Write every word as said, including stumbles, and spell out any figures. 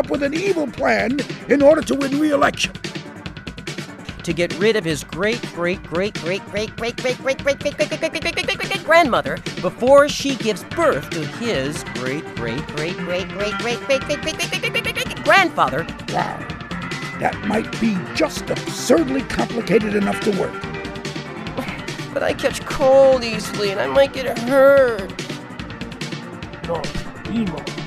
up with an evil plan in order to win re-election. To get rid of his great, great, great, great, great, great, great, great, great, great, great, great, great, great, great, great, great grandmother before she gives birth to his great, great, great, great, great, great, great, great, great, great, great, great, great grandfather. Wow, that might be just absurdly complicated enough to work. But I catch cold easily, and I might get hurt. No, Nemo.